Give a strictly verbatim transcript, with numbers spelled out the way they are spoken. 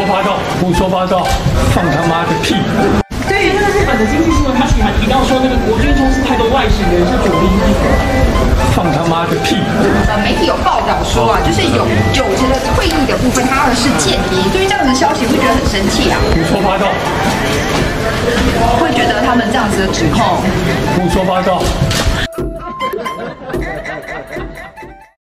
八道，胡说八道，放他妈的屁！ 对于那个日本的经济新闻，他其实还提到说，那个国军中是太多外省人，像九零那个。 放他妈的屁！ 呃，媒体有报道说啊，就是有九成的退役的部分，他们是间谍。对于这样子的消息，会觉得很生气啊？ 胡说八道！ 会觉得他们这样子的指控？ 胡说八道！